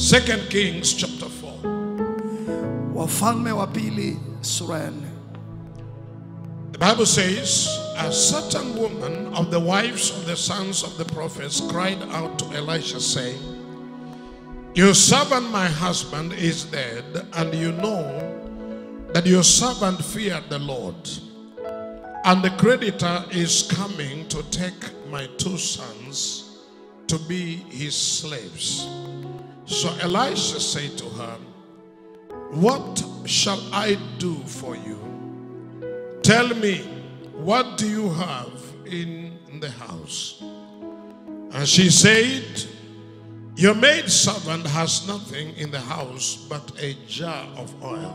2 Kings chapter 4. Wafalme wa pili sura ya 4. The Bible says, a certain woman of the wives of the sons of the prophets cried out to Elisha, saying, your servant my husband is dead, and you know that your servant feared the Lord, and the creditor is coming to take my 2 sons to be his slaves. So Elisha said to her, what shall I do for you? Tell me, what do you have in the house? And she said, your maidservant has nothing in the house but a jar of oil.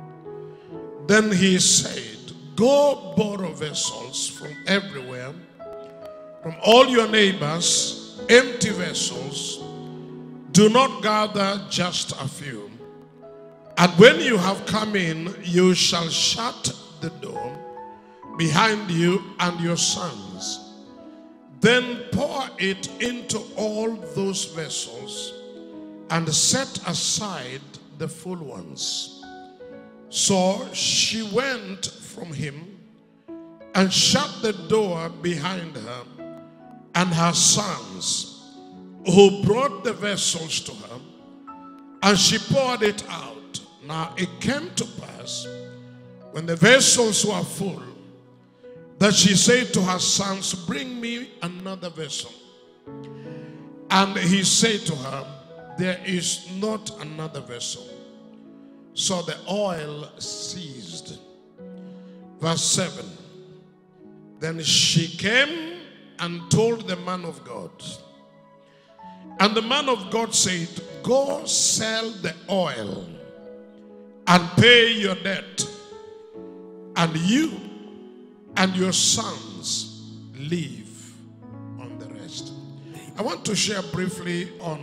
Then he said, go borrow vessels from everywhere, from all your neighbors, empty vessels. Do not gather just a few. And when you have come in, you shall shut the door behind you and your sons. Then pour it into all those vessels and set aside the full ones. So she went from him and shut the door behind her and her sons, who brought the vessels to her, and she poured it out. Now it came to pass, when the vessels were full, that she said to her sons, bring me another vessel. And he said to her, there is not another vessel. So the oil ceased. Verse 7. Then she came and told the man of God. And the man of God said, go sell the oil and pay your debt, and you and your sons live on the rest. I want to share briefly on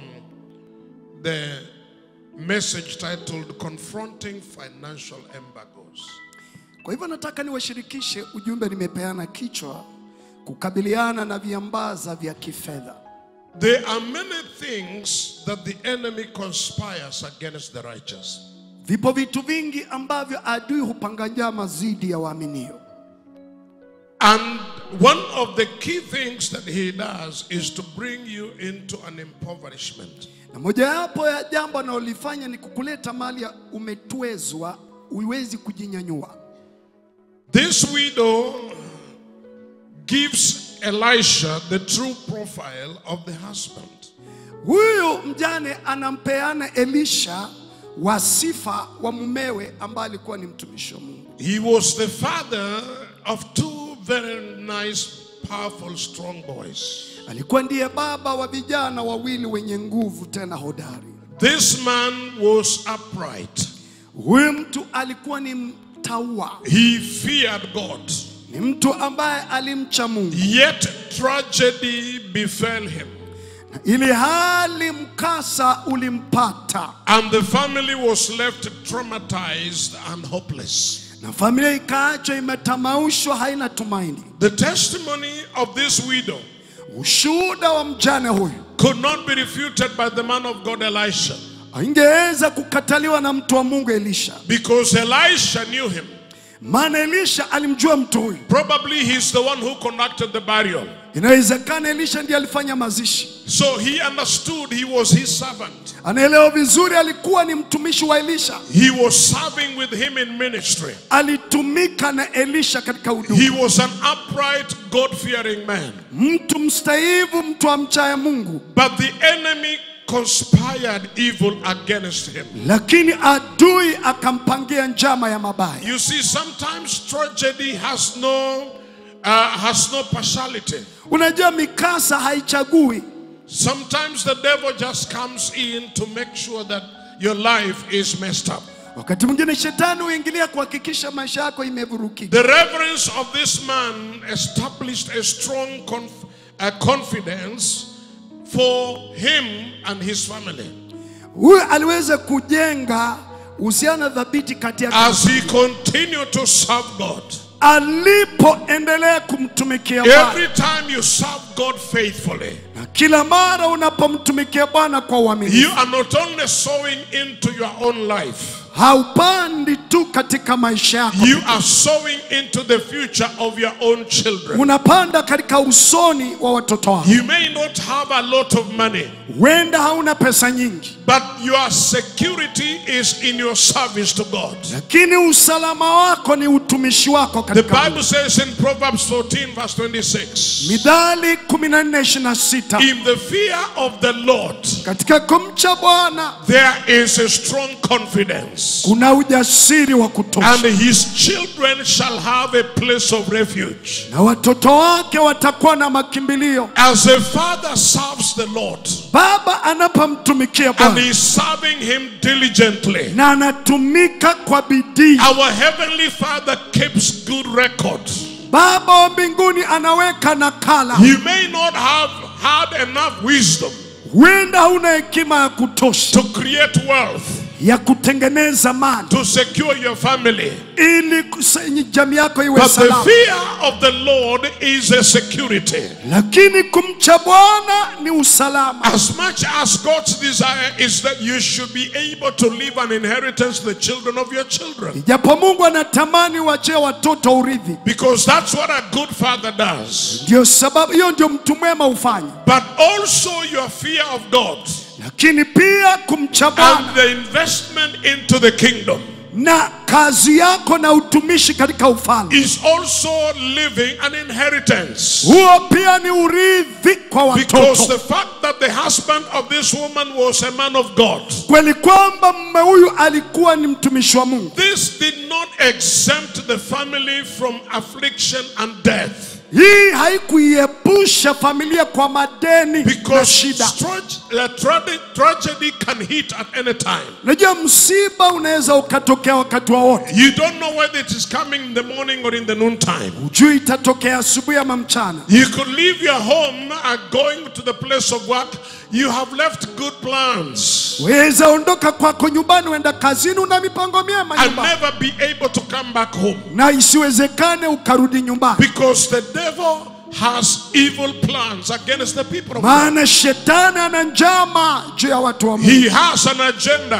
the message titled Confronting Financial Embargoes. Kwa hivyo nataka niwashirikishe ujumbe nimepeana kichwa kukabiliana na viambaza vya kifedha. There are many things that the enemy conspires against the righteous. Vipo vitu vingi ambavyo adui hupanga njama zidi ya waaminio. And one of the key things that he does is to bring you into an impoverishment. Na mojawapo ya jambo analolifanya ni kukuleta mali ya umetwezwa, uwezi kujinyanyua. This widow gives Elisha the true profile of the husband. Huyu mjane anampeana Elisha wasifa wa mumewe ambaye alikuwa ni mtumishi wa Mungu. He was the father of 2 very nice, powerful, strong boys. Alikuwa ndiye baba wa vijana wawili wenye nguvu tena hodari. This man was upright. Huyu mtu alikuwa ni mtaua. He feared God. Ni mtu ambaye alimcha Mungu. Yet tragedy befell him. Ili hali mkasa ulimpata. And the family was left traumatized and hopeless. Na familia ikaachwa imetamaushwa, haina tumaini. The testimony of this widow ushuhuda wa mjane huyu could not be refuted by the man of God Elisha. Haingeweza kukataliwa na mtu wa Mungu Elisha. Because Elisha knew him. Maana Elisha alimjua mtu huyu. Probably he's the one who conducted the burial. Inawezekana Elisha ndiye alifanya mazishi. So he understood he was his servant. Anaelewa vizuri alikuwa ni mtumishi wa Elisha. He was serving with him in ministry. Alitumika na Elisha katika huduma. He was an upright, God-fearing man. Mtu mstaivu, mtu amchaye Mungu. But the enemy conspired evil against him. Lakini adui akampangia njama ya mabaya. You see, sometimes tragedy has no partiality. Unajua mikasa haichagui. Sometimes the devil just comes in to make sure that your life is messed up. Wakati mwingine shetani huingilia kuhakikisha maisha yako imevurukika. The reverence of this man established a strong confidence for him and his family. Huyu aliweza kujenga uhusiano dhabiti kati yake. As he continued to serve God. alipoendelea kumtumikia Bwana. Every time you serve God faithfully, Na kila mara unapomtumikia Bwana kwa uaminifu, you are not only sowing into your own life, haupandi tu katika maisha yako, you are sowing into the future of your own children. unapanda katika usoni wa watoto wako. You may not have a lot of money, Wenda hauna pesa nyingi, but your security is in your service to God. lakini usalama wako ni utumishi wako The katika Bible says in Proverbs 14 verse 26, Mithali 14:26, in the fear of the Lord, katika kumcha Bwana there is a strong confidence, kuna ujasiri wa kutosha, and his children shall have a place of refuge. na watoto wake watakuwa na makimbilio. As a father serves the Lord, Baba anapomtumikia and Bwana he is serving him diligently, na anatumika kwa bidii, our heavenly Father keeps good record. Baba wa mbinguni anaweka nakala. You may not have had enough wisdom Wenda hauna hekima ya kutosha to create wealth, ya kutengeneza mali to secure your family, ili jamii yako iwe but the salama, fear of the Lord is a security. lakini kumcha Bwana ni usalama. As much as God's desire is that you should be able to leave an inheritance to the children of your children, Japo Mungu anatamani wachie watoto urithi, because that's what a good father does, ndio sababu hiyo ndio mtu mwema ufanye, but also your fear of God lakini pia kumcha and Bwana the investment into the kingdom na kazi yako na utumishi katika ufalme, is also living an inheritance. huo pia ni urithi kwa Because watoto. the fact that the husband of this woman was a man of God, Kweli kwamba mume huyu alikuwa ni mtumishi wa Mungu, this did not exempt the family from affliction and death. hii haikuiepusha familia kwa madeni na Because shida. tragedy can hit at any time. Unajua msiba unaweza ukatokea wakati wowote. You don't know whether it is coming in the morning or in the noon time. Hujui itatokea asubuhi ama mchana. You could leave your home and going to the place of work. You have left good plans Weza ondoka kwako nyumbani uenda kazini, una mipango miema and nyumbani, never be able to come back home, na isiwezekane ukarudi nyumbani, because the devil has evil plans against the people of God. maana shetani ana njama juu ya watu wa Mungu. He has an agenda.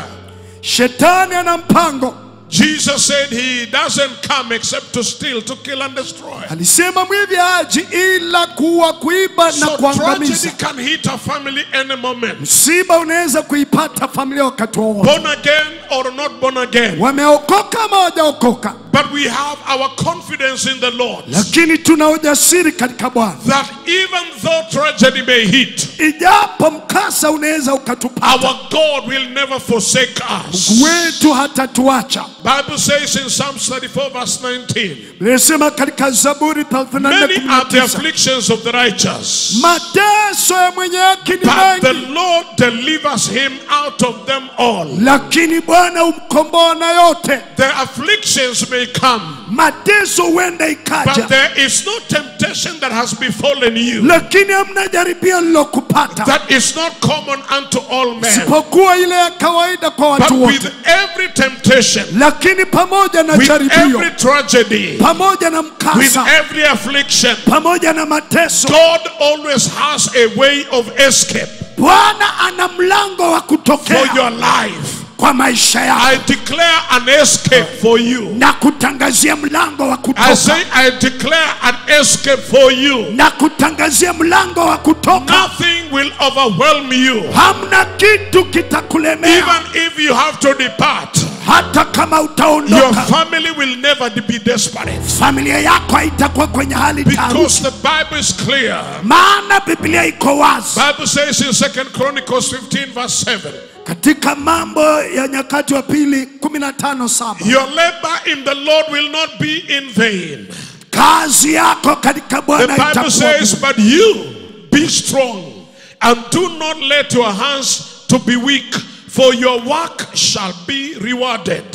Shetani ana mpango. Jesus said he doesn't come except to steal, to kill and destroy. Alisema mwivi haji ila kuua, kuiba na So kuangamiza. tragedy can hit a family any moment. Msiba unaweza kuipata familia wakati wowote, Born again or not born again. wameokoka ama hawajaokoka, But we have our confidence in the Lord, lakini tuna ujasiri katika Bwana. that even though tragedy may hit, Ijapo mkasa unaweza ukatupata, our God will never forsake us. wetu hatatuacha. Bible says in Psalms 34 verse 19, Nilisema katika Zaburi many are the 34:19, afflictions of the righteous, mateso ya mwenye haki ni but the mengi, Lord delivers him out of them all. lakini Bwana umkomboa na yote. The afflictions may come, Mateso huenda but ikaja, there is no temptation that has befallen you lakini hamna jaribio lilokupata that is not common unto all men. isipokuwa ile ya kawaida kwa But watu with wote. every temptation, Lakini pamoja na with jaribio, every tragedy, pamoja na with mkasa, every affliction, pamoja na mateso, God always has a way of escape Bwana ana mlango wa for kutokea your life. kwa maisha yako, I declare an escape for you. na kutangazia mlango wa I kutoka, say I declare an escape for you. na kutangazia mlango wa kutoka. Nothing will overwhelm you. Hamna kitu kitakulemea, Even if you have to depart, hata kama your utaondoka, family will never be desperate. familia yako haitakuwa kwenye hali Because taharuki, the Bible is clear. maana Biblia iko wazi Bible says in 2 Chronicles 15 verse 7, katika Mambo ya Nyakati wa Pili 15:7, your labor in the Lord will not be in vain. kazi yako katika The Bwana Bible itakuwa says, bure. but you be strong and do not let your hands to be weak, for your work shall be rewarded.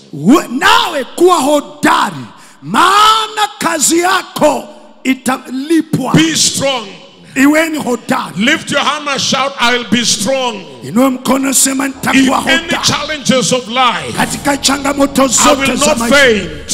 Nawe kuwa hodari, maana kazi yako italipwa. Be strong. Iweni hodari. Lift your hand and shout, I'll be strong. Inua mkono, sema In nitakuwa any hodari challenges of life, katika changamoto I will zote za not maisha. faint.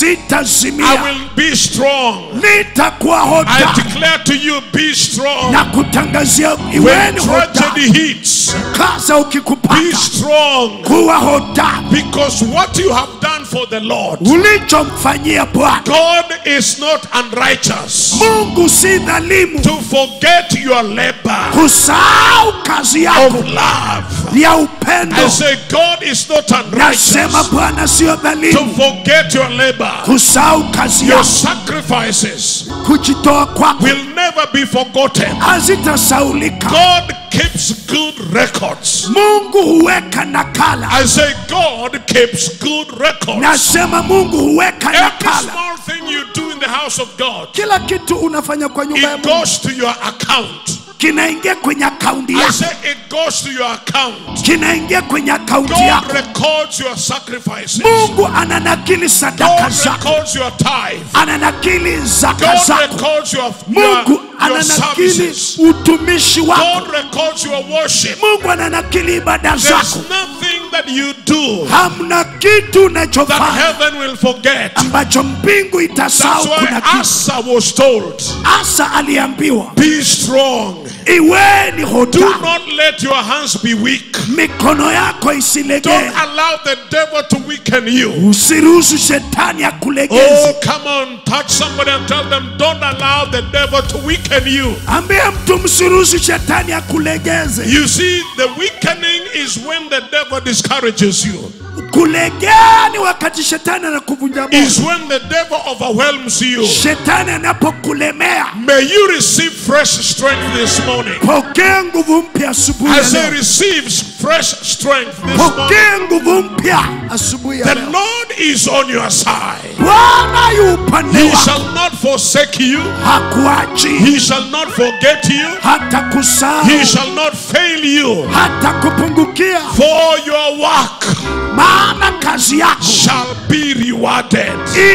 sitazimia. I will be strong. Nitakuwa I hodari. declare to you, be strong. Na kutangazia When iweni tragedy hodari. hits, Kaza be ukikupata. strong. Kuwa hodari. Because what you have done for the Lord, Ulichomfanyia Bwana. God is not unrighteous Mungu si dhalimu. to forget your labor Kusahau kazi of yako love. ya upendo. I say God is not Nasema unrighteous Bwana sio to dhalimu. forget your labor. Kusahau kazi Your yako. sacrifices Kujitoa kwako will never be forgotten. hazitasaulika. God keeps good records. Mungu huweka nakala. I say God keeps good records. Nasema Mungu huweka Every nakala. small thing you do in the house of God, Kila kitu unafanya kwa nyumba ya it Mungu goes to your account. kinaingia kwenye akaunti I yako. say it goes to your account. Kinaingia kwenye akaunti God yako. records your sacrifices. Mungu ananakili sadaka God zako. records your tithe. Ananakili zaka God zako. records your Mungu ananakili services. utumishi wako. God records your worship. Mungu ananakili ibada There's zako. nothing that you do Hamna kitu that unachofanya heaven will forget. ambacho mbingu itasahau. That's Kuna why kitu Asa was told, Asa aliambiwa, be strong. iweni Do hodari, not let your hands be weak. mikono yako isilegee. Don't allow the devil to weaken you. Usiruhusu shetani Oh, akulegeze. come on, touch somebody and tell them, don't allow the devil to weaken you. Ambia mtu msiruhusu shetani akulegeze. You see, the weakening is when the devil discourages you. Kulegea ni wakati shetani anakuvunja moyo. Is when the devil overwhelms you. Shetani anapokulemea. May you receive fresh strength this morning. Pokea nguvu mpya asubuhi I ya say leo. receive fresh strength this morning. Pokea nguvu mpya asubuhi ya The leo. Lord is on your side. Bwana yu upande He wako. shall not forsake you. Hakuachi. He shall not forget you. Hata kusahau. He shall not fail you. Hata kupungukia. For your work Maana kazi yako shall be rewarded.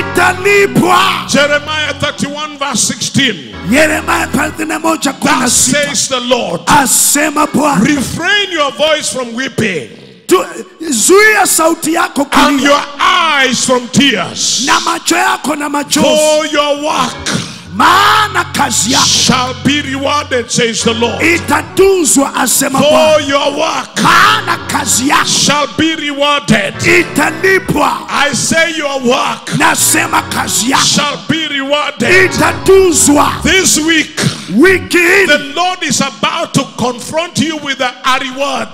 italipwa. Jeremiah 31 verse 16. Yeremia 31:16. Thus says the Lord, Asema Bwana, refrain your voice from weeping zuia sauti yako and kulia your eyes from tears. na macho yako na machozi, For your work maana kazi yako shall be rewarded, says the Lord. itatuzwa, asema For Bwana. your work Maana kazi yako shall be rewarded. italipwa. I say your work Nasema kazi yako shall be rewarded. itatuzwa. This week, Wiki hii the Lord is about to confront you with a reward.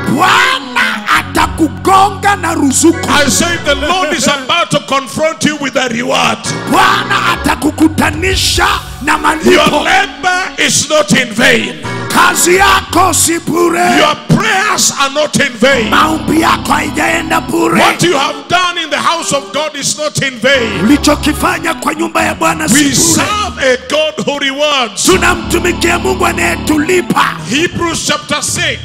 Bwana atakugonga na ruzuku. I say the Lord is about to confront you with a reward. Bwana atakukutanisha na Your malipo. labor is not in vain. Kazi yako si bure. Your prayers are not in vain. Maombi yako haijaenda bure. What you have done in the house of God is not in vain. Ulichokifanya kwa nyumba ya Bwana si We bure. serve a God who rewards. Tunamtumikia Mungu anayetulipa. Hebrews chapter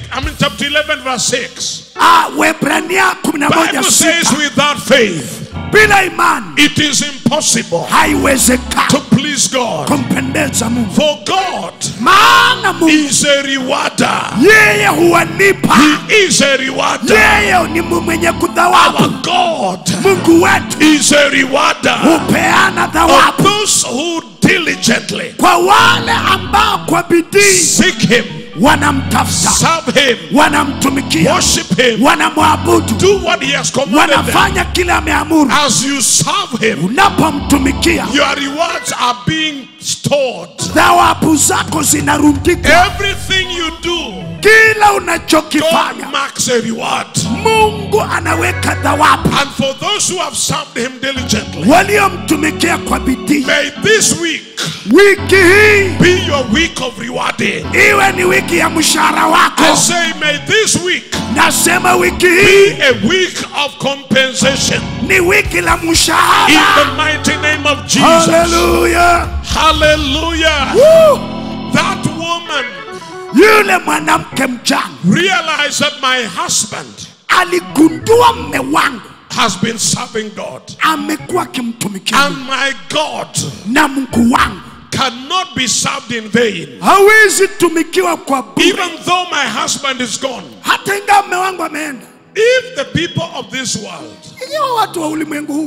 11 verse 6. Waebrania Bible says 11:6. without faith Bila imani it is impossible haiwezekani to please God. kumpendeza Mungu. For God Maana Mungu is a rewarder. yeye huwalipa. He is a rewarder. Yeye ni mwenye Our kudhawabu. God Mungu wetu is a rewarder hupeana of thawabu those who diligently kwa wale ambao kwa bidii seek Him, wanamtafuta, serve Him, wanamtumikia, worship Him, wanamwabudu, do what He has commanded them. wanafanya kile ameamuru. As you serve Him, Unapomtumikia, your rewards are being stored. thawabu zako zinarundika. Everything you do, Kila unachokifanya God marks a reward. Mungu anaweka thawabu. And for those who have served Him diligently, Waliomtumikia kwa bidii, may this week wiki hii be your week of rewarding. iwe ni wiki ya mshahara I wako. say, may this week Nasema wiki be hii a week of compensation. ni wiki la In mshahara. the mighty name of Jesus. Haleluya. Hallelujah. Woo! That woman Yule mwanamke mchanga realized that my husband aligundua mme wangu has been serving God. amekuwa akimtumikia And Mungu, my God na Mungu wangu cannot be served in vain. hawezi tumikiwa kwa bure. Even though my husband is gone, Hata ingawa mme wangu ameenda, if the people of this world hiyo watu wa ulimwengu huu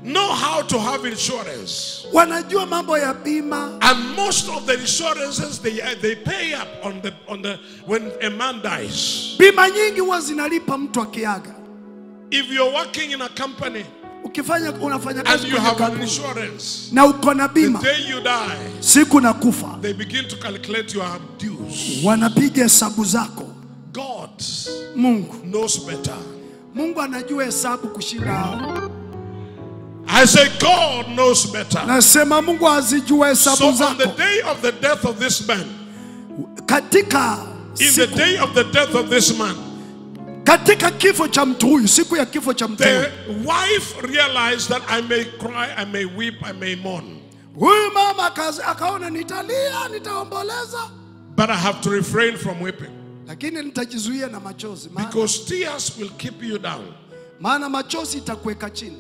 know how to have insurance. wanajua mambo ya bima, And most of the insurances they pay up on the when a man dies. bima nyingi huwa zinalipa mtu akiaga. If you're working in a company Unafanya and kazi you kwenye have an kampuni insurance, na uko na the bima, day you die, siku na kufa, they begin to calculate your dues. wanapiga hesabu zako. God Mungu knows better. Mungu anajua hesabu kushinda hao. I say God knows better. Nasema Mungu azijua hesabu So on zako. the day of the death of this man, Katika in the day of the death of this man, katika kifo cha mtu huyu, siku ya kifo cha mtu huyu, the wife realized that I may cry, I may weep, I may mourn, huyu mama akaona nitalia, nitaomboleza, but I have to refrain from weeping, lakini nitajizuia na machozi, because tears will keep you down. maana machozi itakuweka chini,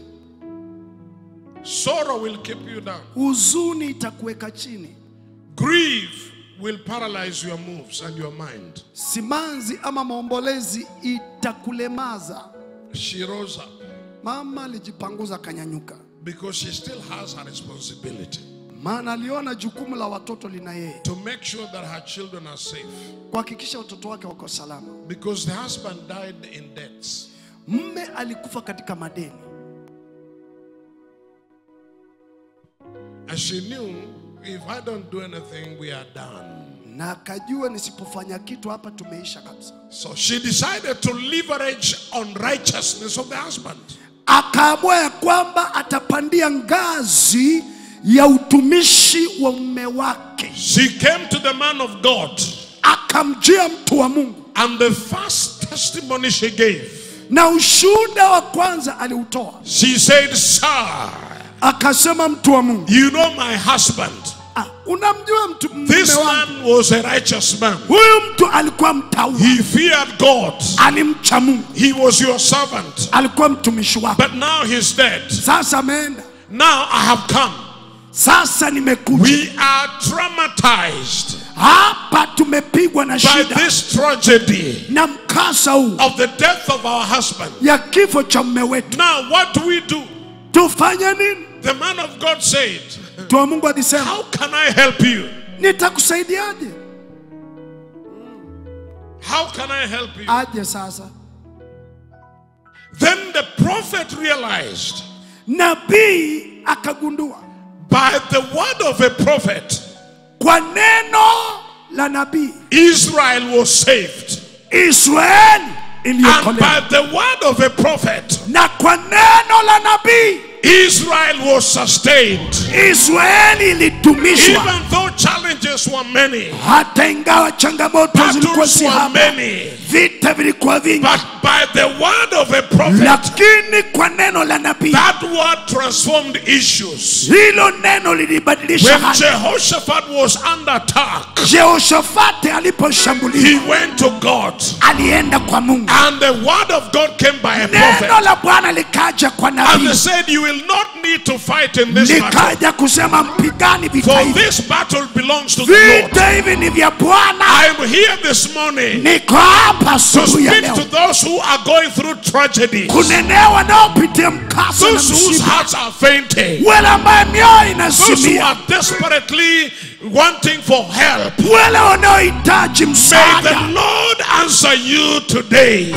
Sorrow will keep you down. huzuni itakuweka chini, Grief will paralyze your moves and your mind. simanzi ama maombolezi itakulemaza. She rose up Mama alijipanguza kanyanyuka, because she still has her responsibility maana aliona jukumu la watoto lina yeye, to make sure that her children are safe, kuhakikisha watoto wake wako salama. because the husband died in debts. Mme alikufa katika madeni, And she knew, if I don't do anything, we are done. na akajua nisipofanya kitu hapa tumeisha kabisa. So she decided to leverage on righteousness of the husband. Akaamua ya kwamba atapandia ngazi ya utumishi wa mume wake. She came to the man of God, Akamjia mtu wa Mungu, and the first testimony she gave, na ushuhuda wa kwanza aliutoa. she said, "Sir, Akasema, mtu wa Mungu, you know my husband. unamjua mume This wangu? man was a righteous man. Huyu mtu alikuwa mtaua, He feared God. alimcha Mungu, He was your servant. alikuwa mtumishi wako. But now he's dead. Sasa ameenda, Now I have come. sasa nimekuja. We are traumatized Hapa tumepigwa na by shida this tragedy na mkasa huu of the death of our husband. ya kifo cha mume wetu. Now what do we do?" Tufanye nini? The man of God said, Mtu wa Mungu alisema, "How can I help you? nitakusaidiaje? How can I help you?" Aje sasa. Then the prophet realized, Nabii akagundua by the word of a prophet, kwa neno la nabii Israel was saved. Israeli And iliyokolewa, by the word of a prophet, na kwa neno la nabii Israel was sustained. Israeli ilitumishwa. Even though challenges were many, Hata ingawa changamoto zilikuwa battles si were haba, many, vita vilikuwa vingi, but by the word of a prophet, lakini kwa neno la nabii that word transformed issues. hilo neno lilibadilisha When hali. Jehoshaphat was under attack, Jehoshafati he aliposhambuliwa went to God, alienda kwa Mungu, and the word of God came by a neno prophet, la Bwana likaja kwa and they nabii, said, "You will not need to fight in this battle, likaja kusema mpigani vita for hivi, this battle belongs to the Lord." vita hivi ni vya Bwana. I am here this morning Niko hapa to asubuhi ya speak leo to those who are going through tragedy, kunenea wanaopitia mkasa na those whose msiba, hearts are fainting, wale ambaye mioyo those who inasimia, are desperately wanting for help. wale wanaohitaji May the msaada. Lord answer you today.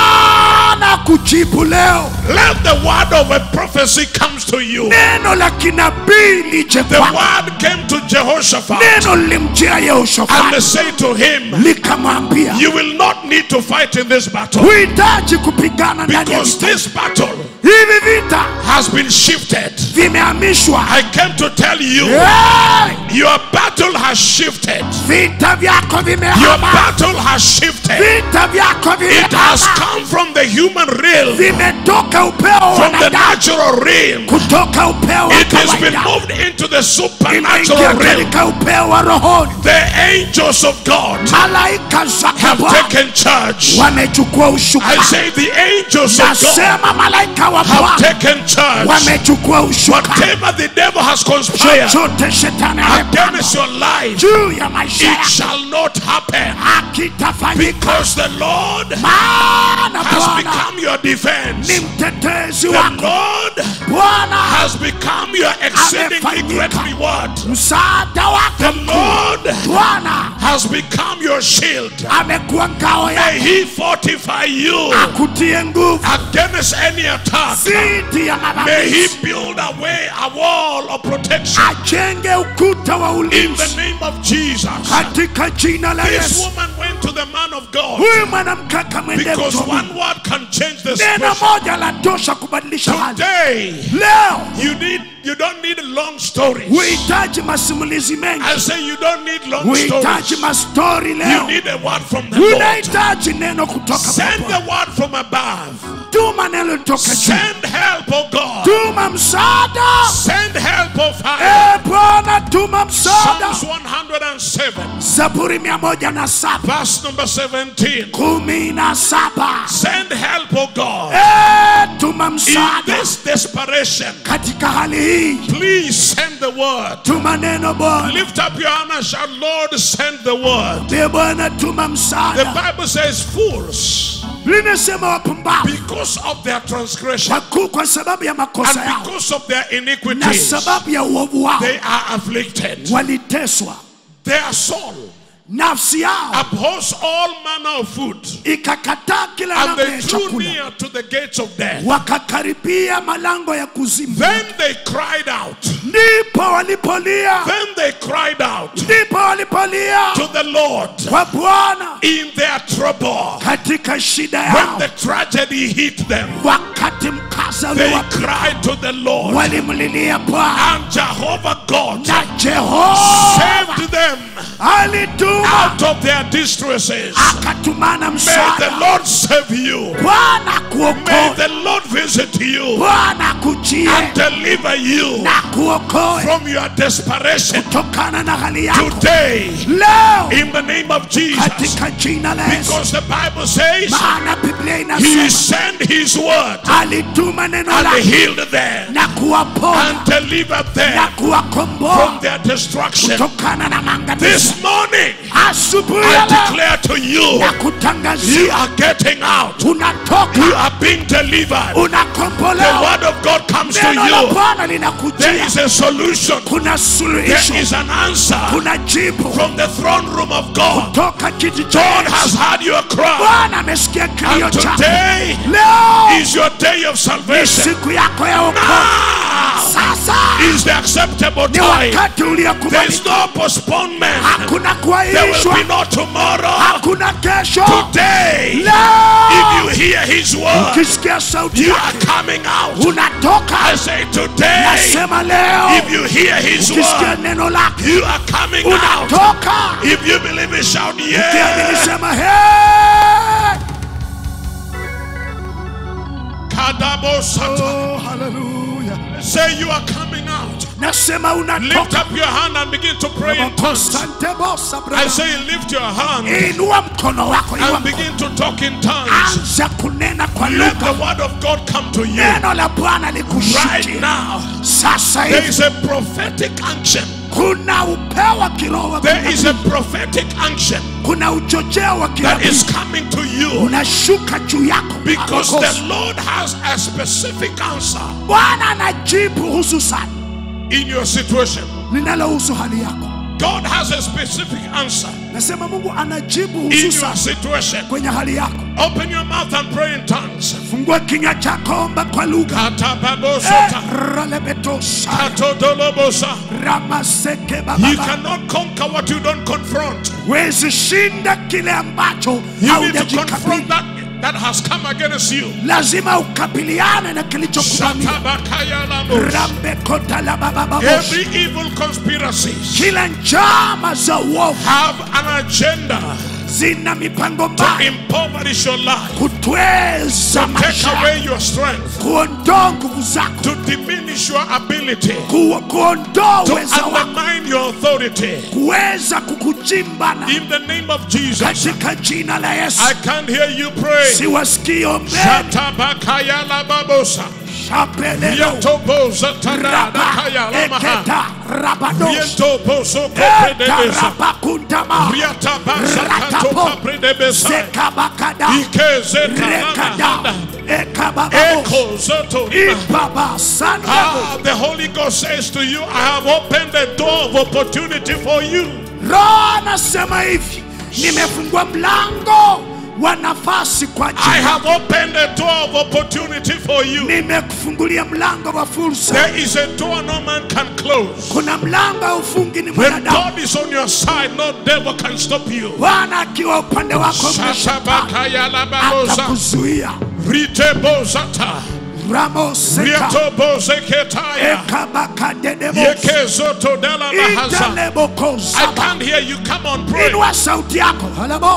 Bwana kujibu leo, Let the word of a prophecy comes to you. neno la kinabii lije The kwako. word came to Jehoshaphat, Neno lilimjia and they Yehoshafati say to him, likamwambia, "You will not need to fight in this battle, huhitaji kupigana ndani ya because vita. this battle Hivi vita has been shifted." vimehamishwa. I came to tell you, Hey! your battle has shifted. Vita vyako Your vimehama. battle has shifted. Vita vyako It has vimehama. come from the human realm, Vimetoka upeo wa from the wanadamu, natural realm. kutoka upeo wa It has been kawaida moved into the imeingia supernatural realm. katika upeo wa rohoni. The angels of God Malaika zake have Bwana taken charge. wamechukua I ushuka. say the angels of God Nasema malaika wa have Bwana taken charge. wamechukua ushuka. Whatever the devil has conspired Chochote shetani amepanga against your life, juu ya maisha it yako shall not happen, hakitafanyika, because the Lord maana has Bwana become your defense. ni mtetezi The wako. Lord Bwana has become your exceedingly great reward. msaada wako The Lord Bwana has become your shield. amekuwa ngao May yako, He fortify you akutie nguvu against any attack. dhidi ya May He mavamizi, build a wall of protection ajenge ukuta wa in the ulinzi name of Jesus. katika jina la This Yesu. woman went to the man of God Huyu mwanamke akamwendea because mtu wa one Mungu. word can change the Neno situation. moja la tosha kubadilisha hali. Today, Leo you don't need long stories. huhitaji masimulizi mengi, I say you don't need long huhitaji stories. mastori You leo, need a word from the Lord. unahitaji neno kutoka Send kwa the Bwana. word from above. Tuma neno kutoka juu, Send help, oh God. tuma msaada. Send help, oh Father. Bwana, tuma msaada. Psalms 107, Zaburi 107 verse number 17. 17. Send help, oh God. Tuma In msaada this desperation, katika hali hii, please send the word. tuma neno Bwana. Lift up your hand and shout, Lord, send the word. Bwana, tuma The msaada. Bible says, fools, Linasema wapumbavu because of their transgression, kwa sababu ya makosa and yao because of their na iniquities, sababu ya uovu wao they are afflicted. waliteswa. Their soul Nafsi yao abhors all manner of food, ikakataa kila and namna they ya drew chakula, near to the gates of death. wakakaribia malango ya kuzimu. Then they cried out. Ndipo walipolia, Then they cried out ndipo walipolia to the Lord kwa Bwana in their trouble. katika shida When yao. the tragedy hit them, Wakati mkasa they uliwapita, cried to the Lord, walimlilia Bwana, and Jehovah God na Jehova saved them alituma, out of their distresses. akatumana May the msaada. Lord save you. Bwana May kuokoe, the Lord visit you Bwana kujie and deliver you na kuokoe from your desperation kutokana na hali yako today leo in the name of Jesus. katika jina la Yesu. Because the Bible says Maana Biblia He inasema sent His word alituma neno and lake healed them na kuwaponya and delivered na them kuwakomboa from their destruction. kutokana na maangamizi. This morning, Asubuhi I ya leo declare to you, na you kutangazia are getting out. unatoka, You are being delivered. The unakombolewa. word of God comes to Neno la you. Bwana There linakujia, is a solution. kuna There suluhisho, is an answer kuna jibu from the throne room of God. toka kiti cha God has Yesu. heard your cry. Bwana amesikia kilio And chako. today Leo is your day of ni salvation. siku yako ya wokovu. Now Sasa is the acceptable ni time. wakati There is uliokubalika. no postponement. Hakuna There will kuahirishwa, be no tomorrow. hakuna kesho. Today, Leo if you hear His word, ukisikia sauti you are yake coming out. unatoka. I say today, Nasema leo if you hear His ukisikia word, neno lake you are coming out. unatoka. If you believe it, shout Ukiamini yeah. sema hey. Kadabosata. Oh, hallelujah. Say you are coming out. Nasema Lift unatoka. up your hand and begin to pray in tongues. Asante bosa, I brother. say lift your hand Inua mkono wako, inua and mkono. begin to talk in tongues. Anza kunena kwa Let lugha. the word of God come to you Neno la Bwana right likushikie. now. Sasa There hivi is a prophetic unction. kuna upeo wa kiroho wa There is a kinabii. prophetic unction Kuna uchocheo wa that kinabii is coming to you unashuka juu yako. because Makosa. the Lord has a specific answer Bwana anajibu hususan in your situation. linalohusu hali yako. God has a specific answer Nasema Mungu anajibu in your hususan situation. kwenye hali yako. Open your mouth and pray in tongues. Fungua kinywa chako, omba kwa lugha. Katababosota, Ralebetosa, katodolobosa. ramaseke You bababa. cannot conquer what you don't confront. Wezi shinda kile ambacho You need to haujajikabili. confront that has come against you. Lazima ukabiliane na kilichokuvamia. Shatabakaya lamos. Rambekota la babababos. Every evil conspiracy Kila njama za uovu have an agenda zina mipango to mbaya impoverish your life, kutweza to take maisha, away your strength, kuondoa nguvu zako, to diminish your ability, kuondoa to uweza wako, undermine your authority. kuweza kukujimbana. In the name of Jesus, Katika jina la Yesu, I can't hear you pray. siwasikii ombeni. Shatabakaya lababosa. Shapelelo, Yatoboza raba, tadadakaya lamaha. eketa, rabados, Yentoboso eta, kopredebesa. rabakuntama, Riatabasa ratapo, katokapredebesa. zekabakada, Ikezeta rekada, lamahanda. ekabababos, Eko zoto. ibaba, sandabo, The Holy Ghost says to you, I have opened the door of opportunity for you. Roho anasema hivi, nimefungua mlango wa nafasi kwa ajili. I have opened the door of opportunity for you. Nimekufungulia mlango wa fursa. There is a door no man can close. Kuna mlango ufungi ni When mwanadamu. God is on your side, no devil can stop you. Bwana akiwa upande wako atakuzuia. Ritebozata. Ramoseka Yekezoto dela mahaza. I can't hear you. Come on, pray. Inua sauti yako.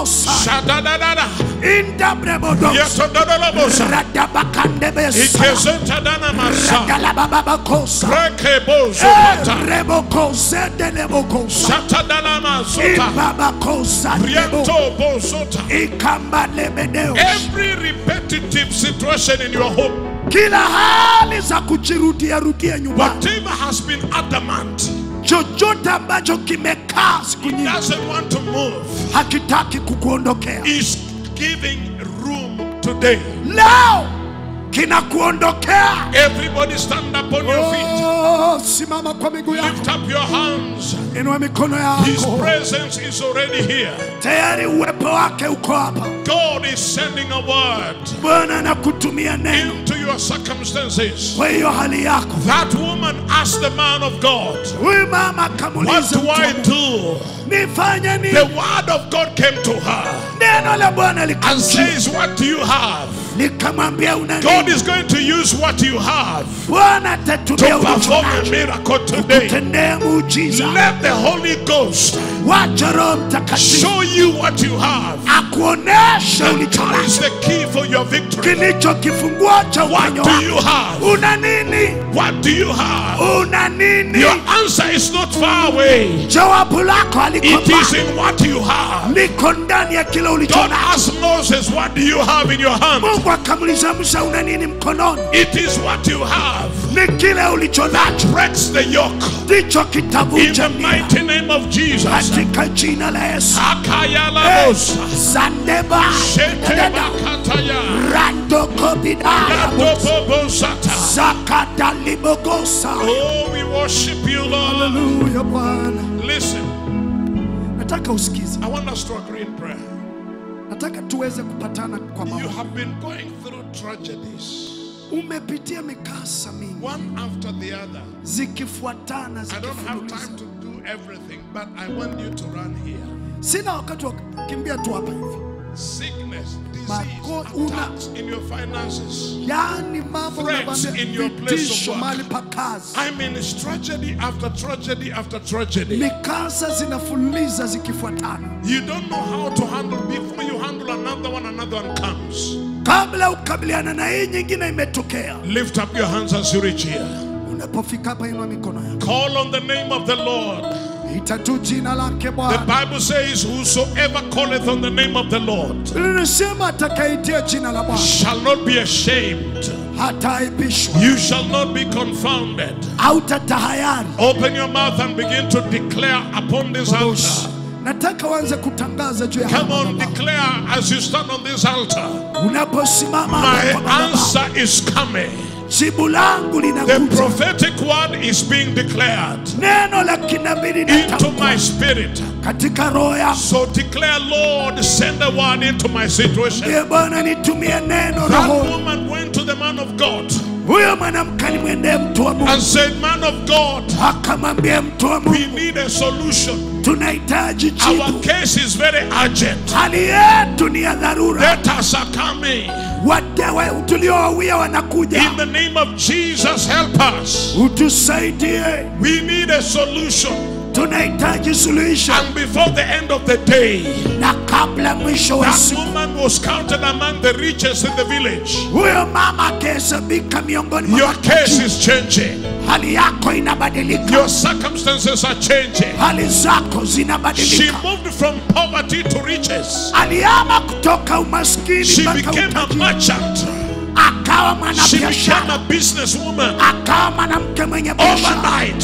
Shadadadada. Indabrebodos. Yetododolobosa. Radabakandebesa. Ikezeta dana masa. Radalababakosa. Rekebozota. Rebokosa delebokosa. Shatadana masota. Ibabakosa Riento bozota. Ikamba lebedeo. Every repetitive situation in your home, Kila hali za kujirudia rudia nyumbani. whatever has been adamant, Chochote ambacho kimekaa siku nyingi doesn't want to move, hakitaki kukuondokea. is giving room today. Leo kinakuondokea. Everybody stand up on your feet. Oh, simama kwa miguu yako. Lift up your hands. Inua mikono His yako. presence is already here. Tayari uwepo wake uko hapa. God is sending a word Bwana anakutumia neno into your circumstances. kwa hiyo hali yako. That woman asked the man of God, Huyu mama what akamuuliza do I mtu, do? nifanye nini? The word of God came to her Neno la Bwana and likamjia. says, what do you have? Nikamwambia una God nini? is going to use what you have Bwana to atatumia ulicho perform a nacho miracle today. kutendea muujiza. Let the Holy Ghost Wacha Roho Mtakatifu show you what you have. akuoneshe And ulicho that is nacho. the key for your victory. Kilicho kifunguo cha What uponyo do wako. you have? Una nini? What do you have? Una nini? Your answer is not far away. Jawabu lako haliko It is mbali. in what you have. Liko ndani ya kile ulicho God nacho. asked Moses, what do you have in your hand? Mungu akamuuliza Musa, una nini mkononi? It is what you have Ni kile ulicho nacho. breaks the yoke. Ndicho In kitavunja the nira. mighty name of Jesus. Katika jina la Yesu. Akayalabosa. Zandeba. Shetebakataya. Rando kobidaya. Yadobobosata. Zakata libogosa. Oh, we worship you, Lord. Hallelujah, Bwana. Listen, Nataka usikize. I want us to agree in prayer. Nataka tuweze kupatana kwa You maombi. have been going through tragedies, Umepitia mikasa mingi one after the other. zikifuatana I don't have zikifululiza. time to do everything, but I want you to run here. Sina wakati wa kukimbia tu hapa hivi. Sickness, disease, Una- attacks in your finances. Yaani mambo Threats unavambia in your place of vitisho work. mahali pa kazi. I mean, it's tragedy after tragedy after tragedy. Mikasa zinafululiza zikifuatana. You don't know how to handle. Before you handle another one comes. Kabla ukabiliana na hii nyingine imetokea. Lift up your hands as you reach here. Unapofika hapa inua mikono yako. Call on the name of the Lord. Ita tu jina lake The Bwana. Bible says, whosoever calleth on the name of the Lord Linasema atakaitia jina la Bwana shall not be ashamed. hataibishwa You shall not be confounded. au tatahayari. Open your mouth and begin to declare upon this altar. Nataka uanze kutangaza juu ya Come hapa on, Baba. declare as you stand on this altar. Unaposimama My hapa Baba, answer is coming. jibu langu The linakuja. prophetic word is being declared Neno la kinabii into linatamkwa my spirit. katika roho yako. So declare, Lord, send a word into my situation. Ee Bwana, nitumie neno That roho. woman went to the man of God Huyo mwanamke alimwendea mtu wa Mungu and said, man of God, akamwambia mtu wa Mungu, we need a solution. tunahitaji Our jibu. case is very urgent. Hali yetu ni ya dharura. Letters are coming. Watewe tuliowawia wanakuja. In the name of Jesus, help us. Utusaidie. We need a solution. Tunahitaji suluhisho. And before the end of the day, Na kabla mwisho wa that siku, woman was counted among the richest in the village. huyo mama akihesabika miongoni mwa Your watu. case is changing. Hali yako inabadilika. Your circumstances are changing. Hali zako She zinabadilika. moved from poverty to riches. Alihama kutoka umaskini She mpaka became a utajiri. merchant. Akawa She became mwanabiashara. a businesswoman. Akawa mwanamke mwenye biashara. Overnight,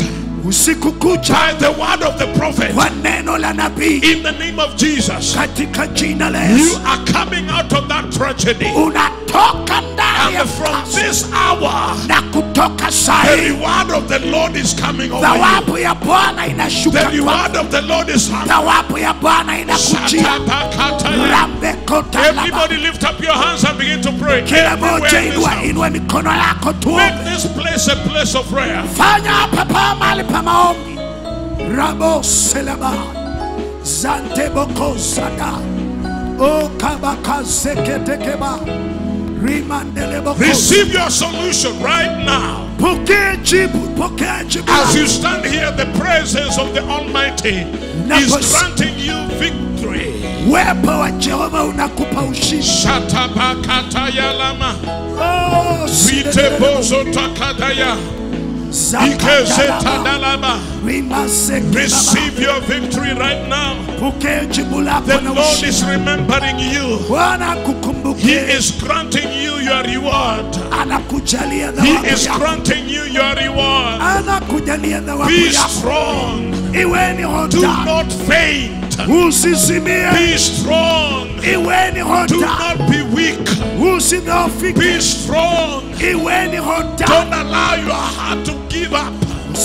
usiku kucha by the word of the prophet. kwa neno la nabii, In the name of Jesus, katika jina la you Yesu. are coming out of that tragedy. Unatoka ndani ya And from mkasa, this hour, na kutoka saa the hii reward of the Lord is coming over you. thawabu ya Bwana inashuka The kwako. reward of the Lord is coming. Thawabu ya Bwana inakujia. Rambe kota laba. Everybody lift up your hands and begin to pray. Kila moja Everywhere in this house. inua mikono yako tu. Make this place a place of prayer. Fanya hapa pa mahali pa maombi. Rabo selaba. Zante boko sada. O kabaka seketekeba. Rimandele boko. Receive your solution right now. Pokea jibu. Pokea jibu. As you stand here, the presence of the Almighty is granting you victory. Uwepo wa Jehova unakupa ushindi. Shatabakatayalama. Oh, Vitebozo takadaya. Ikezetadalaba. Receive your victory right now. The Lord is remembering you. He is granting you your reward. He is granting you your reward. Be strong. Do not faint. Be strong. Do not be weak. Be strong. Don't allow your heart to give up.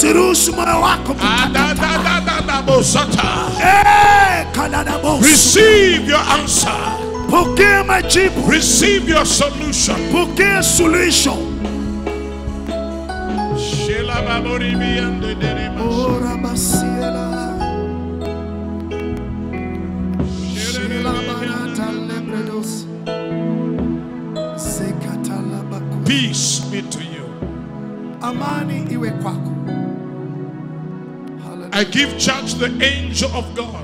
Receive your answer. Receive your solution. Peace be to you. Amani iwe kwako. I give charge the angel of God,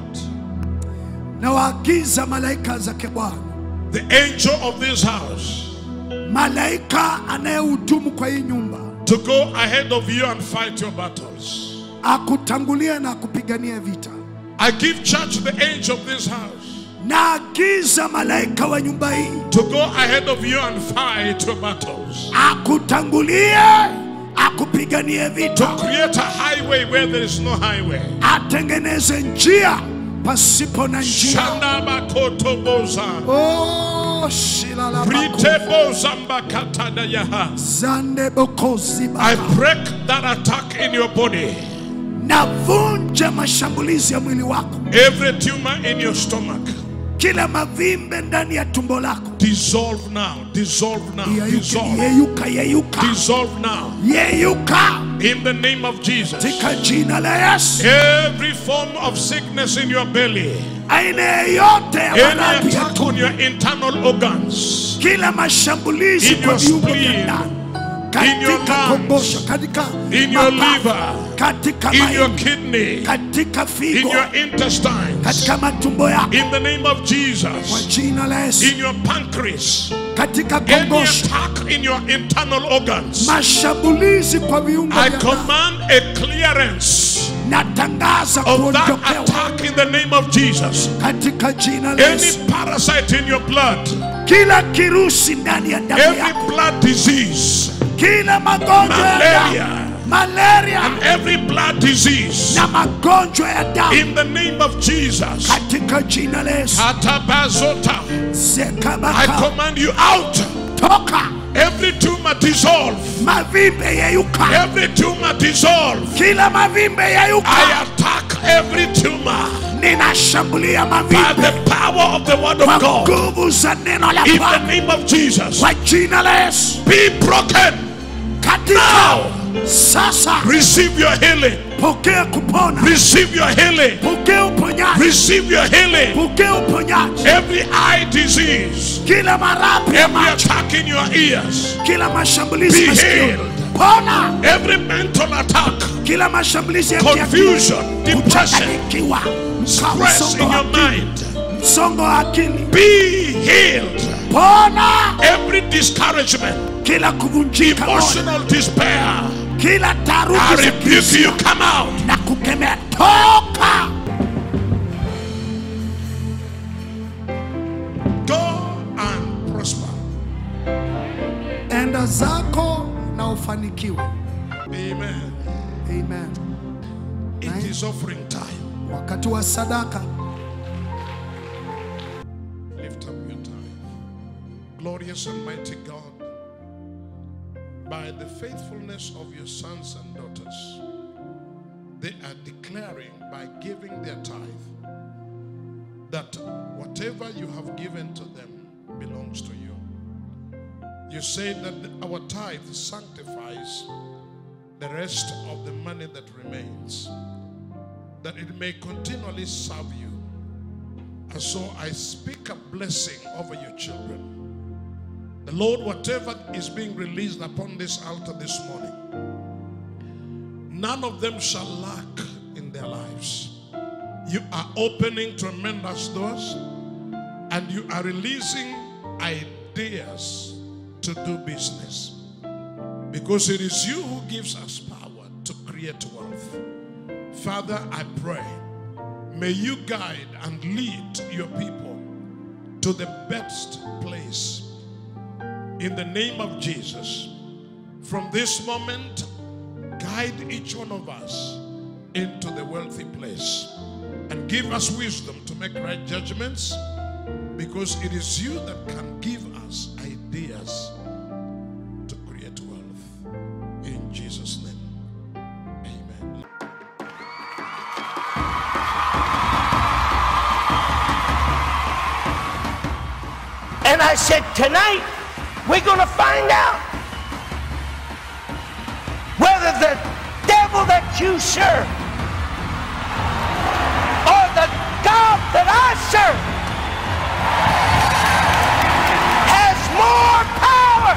Na waagiza malaika zake Bwana, the angel of this house, malaika anayehudumu kwa hii nyumba, to go ahead of you and fight your battles. akutangulia na kupigania vita. I give charge the angel of this house, Na agiza malaika wa nyumba hii, to go ahead of you and fight your battles. akutangulie, akupiganie To vita. create a highway where there is no highway. Atengeneze njia pasipo na njia. Shandabakotoboza. Oh, shilala Britebozambakatadayaha. zande bokozi I baba. break that attack in your body. Navunja mashambulizi ya mwili wako. Every tumor in your stomach, Kila mavimbe ndani ya tumbo lako. dissolve now, dissolve now, dissolve, Yeyuka, yeyuka. dissolve now. Yeyuka. In the name of Jesus. Katika jina la Yesu. Every form of sickness in your belly, Aina yote ya any maradhi ya attack on your internal organs, kila mashambulizi in kwa your viungo vya spleen, ndani, in your katika lungs, kongosho, katika in your mapafu, liver, katika in your maini, kidney, katika in figo, your intestines, katika matumbo yako, in the name of kwa Jesus, jina la Yesu, in your pancreas, katika any kongosho, attack in your internal organs, mashambulizi kwa viungo I vya ndani, command a clearance natangaza of that kuondokewa attack in the name of Jesus. katika jina la Yesu. Any parasite in your blood, Kila kirusi ndani ya damu every yako, blood disease, kila magonjwa ya malaria, damu, malaria and every blood disease, na magonjwa ya damu, in the name of Jesus, katika jina la Yesu. Katabazota, I Zekabaka, command you out. toka, Every tumor dissolve. mavimbe yeyuka, Every tumor dissolve. kila mavimbe I yeyuka. attack every tumor Ninashambulia by mavimbe the power of the word kwa of God. nguvu za neno la In the Bwana, name of Jesus, kwa jina la Yesu. be broken. Katika Now, sasa, receive your healing. pokea kupona, Receive your healing. pokea uponyaji, Receive your healing. pokea uponyaji. Every eye disease, Kila maradhi ya every macho, attack in your ears, kila mashambulizi be masikio, healed. pona. Every mental attack, Kila mashambulizi ya confusion, depression, kuchanganyikiwa, stress in your mind, msongo wa akili, be healed. pona. Every discouragement, Kila kuvunjika moyo, emotional despair, kila I taruki za rebuke you. kihisia Come out. na kukemea, toka. Go and prosper. Enda zako na ufanikiwe. Amen. Amen. It is offering time. Wakati wa sadaka. Lift up your tithe. Glorious and mighty God, by the faithfulness of your sons and daughters, they are declaring by giving their tithe that whatever you have given to them belongs to you. You say that our tithe sanctifies the rest of the money that remains, that it may continually serve you. And so I speak a blessing over your children. The Lord, whatever is being released upon this altar this morning, none of them shall lack in their lives. You are opening tremendous doors, and you are releasing ideas to do business, because it is you who gives us power to create wealth. Father, I pray, may you guide and lead your people to the best place. In the name of Jesus, from this moment, guide each one of us into the wealthy place and give us wisdom to make right judgments, because it is you that can give us ideas to create wealth. In Jesus' name, amen. And I said, tonight, we're going to find out whether the devil that you serve or the God that I serve has more power.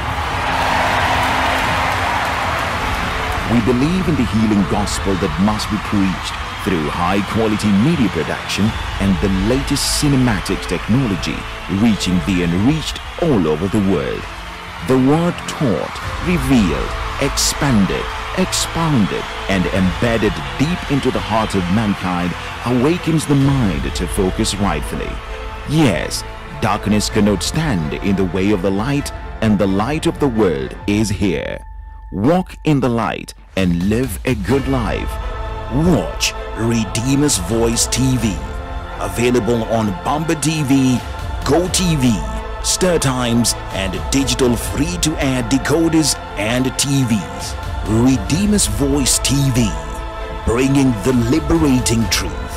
We believe in the healing gospel that must be preached through high-quality media production and the latest cinematic technology, reaching the unreached all over the world. The word taught, revealed, expanded, expounded, and embedded deep into the heart of mankind awakens the mind to focus rightfully. Yes, darkness cannot stand in the way of the light, and the light of the world is here. Walk in the light and live a good life. Watch Redeemer's Voice TV, available on Bamba TV, Go TV, Star Times, and digital free-to-air decoders and TVs. Redeemer's Voice TV, bringing the liberating truth.